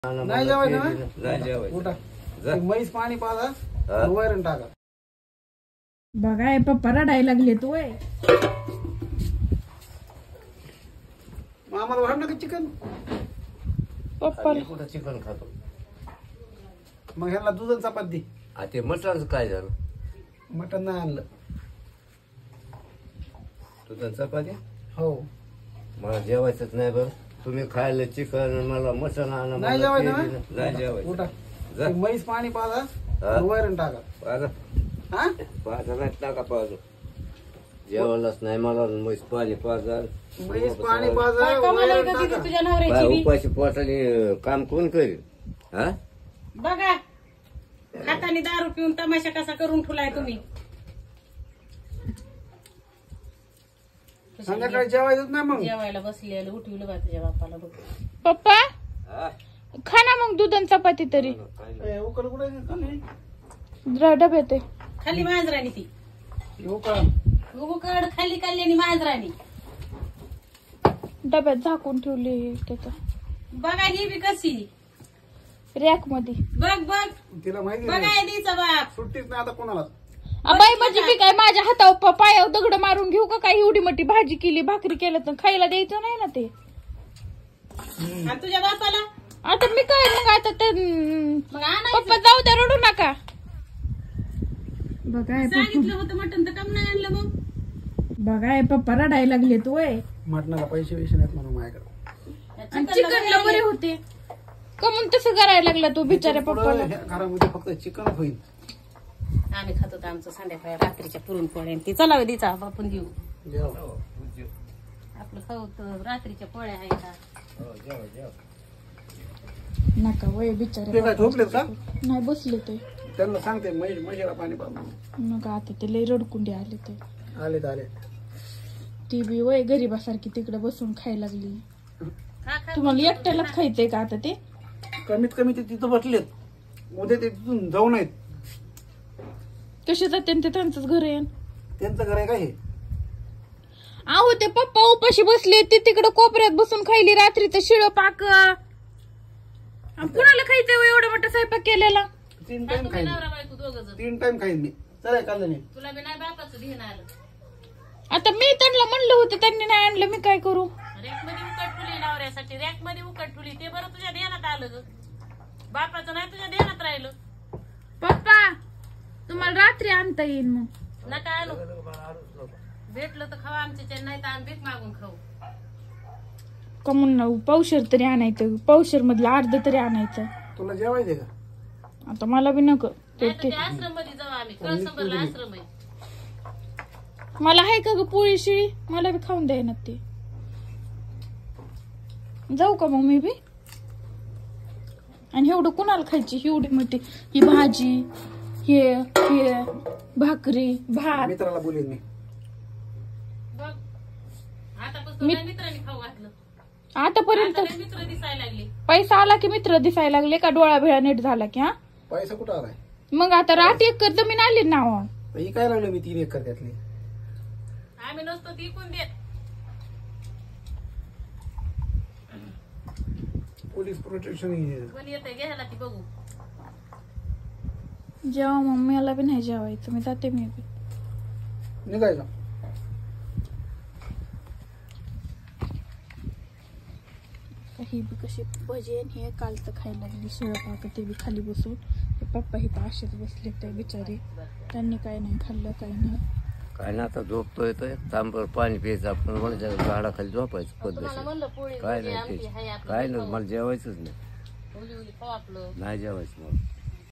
नाही जेवायचं ना उठा म्हैस पाणी पाजा वैरण टाका बघाय पप्पा रडायला लागले तू आम्हाला वाढ ना चिकन पप्पा कुठं चिकन खातो मग ह्याला दूध आणि चपाती ते मटणाचं काय झालं मटण नाही आणलं तुझं चपाती हो मला जेवायचंच नाही बरं तुम्ही खायला चिकन मला मटण आणा नाही जेवायचं ना नाही जेवायचं उठा म्हैस पाणी पाजा वैरण टाका हा पाजा नाही टाका पाजू जेवायलाच नाही मला म्हैस पाणी पाजा म्हैस पाणी पाजा वैरण टाका तुझ्या नवऱ्याची बी. उपाशी पोटाने काम कोण करेल हा बघा हाताने दारू पिऊन तमाशा कसा करून ठेवलाय तुम्ही संध्याकाळी जेवायचंच नाही मग जेवायला बसलेलं उठवलं बा तुझ्या बापाला बघ पप्पा हा? खा ना मग दूध आणि चपाती तरी उकड कुठे डब्यात आहे. खाली मांजराणी ती उकड उकड खाली काढल्यानी मांजराणी डब्यात झाकून ठेवली त्याचा बघा ही बी कशी रॅक मध्ये बघ बघ तिला माहिती बघा नाही दीचा बाप सुट्टीच नाही आता कोणाला बाई म्हणजे मी काय माझ्या हातावर पायावर दगड मारून घेऊ का काय एवढी मोठी भाजी केली भाकरी केलं तर खायला द्यायचं नाही ना ते आणि तुझ्या बापाला आता मी काय मग आता ते मग आणायचं पप्पा जाऊ द्या रडू नका बघाय सांगितलं होतं मटण तर कम नाही आणलं मग बघाय पप्पा रडायला लागले तू मटणाला पैसे वैसे नाहीत म्हणून माझ्याकडे आणि चिकनला बरे होते कमून तसं करायला लागला तू बिचाऱ्या पप्पाला ह्या घरामध्ये फक्त चिकन होईल आम्ही खात होतो आमचं संध्याकाळी रात्रीच्या पुरणपोळ्या ती चला दीचा आपण देऊ जेवा आपलं खाऊ तर रात्रीच्या पोळ्या आहे का नका वय ते बिचारे काय झोपलेत का नाही बसले ते त्यांना सांगते म्हशीला पाणी पाजून मग आता ते लय रडकुंडी आले ते आलेत आले ती बी वय गरीबासारखी तिकडे बसून खायला लागली खा खा तुम्हाला एकट्यालाच खायचंय का आता ते कमीत कमी ते तिथं बसलेत उद्या ते तिथून जाऊ नयेत कसे जाते ते त्यांचंच घर आहे त्यांचं घर आहे का हे आहो ते पप्पा उपाशी बसले ते तिकडे कोपऱ्यात बसून खायली रात्रीचं शिळ पाक कुणाला खायचंय हो एवढा मोठा स्वयंपाक केलेला 3 टाइम खाईन नवरा बायको दोघं जण 3 टाइम खाईन मी चला काढलं नाही तुला बी नाही बापाचं ध्यान आलं आता मी त्यांना म्हणलं होतं त्यांनी नाही आणलं मी काय करू रॅक मध्ये उकट ठुली नवऱ्यासाठी रॅक मध्ये उकट ठुली ते बरं तुझ्या ध्यानात आलं ग बापाचं नाही तुझ्या ध्यानात राहिलं पप्पा तुम्हाला रात्री आणता येईल मग नका आणू भेटलं तर खावा आमच्या नाही तर आम्ही भीक मागून खाऊ कमून पावशर तरी आणायचं पावशर मधलं अर्ध तरी आणायचं तुला जेवायचे का आता मला बी नको नाही तर ते आश्रम मध्ये जाऊ आम्ही कळसंबरला आश्रम आहे मला आहे का ग पोळी शिळी मला बी खाऊन द्याय ना ते जाऊ का मग मी बी आणि एवढं कुणाला खायची एवढी मोठी ही भाजी हे भाकरी भात मित्राला बोलेन मी बघ आतापासून नाही मित्रांनी खाऊ घातलं आतापर्यंत आता लय मित्र दिसायला लागले पैसा आला की मित्र दिसायला लागले का डोळा भेळा नीट झाला की हा पैसा कुठं आलाय मग आता रात एकर जमीन आली ना हो. ही काय लागलं मी 3 एकर त्यातली आम्ही नसतो ती कोण देत पोलीस प्रोटेक्शन कोण येते घ्यायला ती बघू जेव्हा मग मला बी नाही जेवायचं मी जाते मी बी निघायचं ही बी कशी भजी आणि हे कालचं खायला लागली शिळपाक ते बी खाली बसून पप्पा हे तर असेच बसले ते बिचारे त्यांनी काय नाही खाल्लं काय नाही काय ना आता झोपतोय तर तांबर पाणी प्यायचं आपण म्हणजे झाडाखाली झोपायचं तुम्हाला म्हणलं पोळी काय भाजी नाही आमटी ते हाय आपलं काय नाही मला जेवायचंच नाही उली उली खाऊ आपलं नाही जेवायचं मला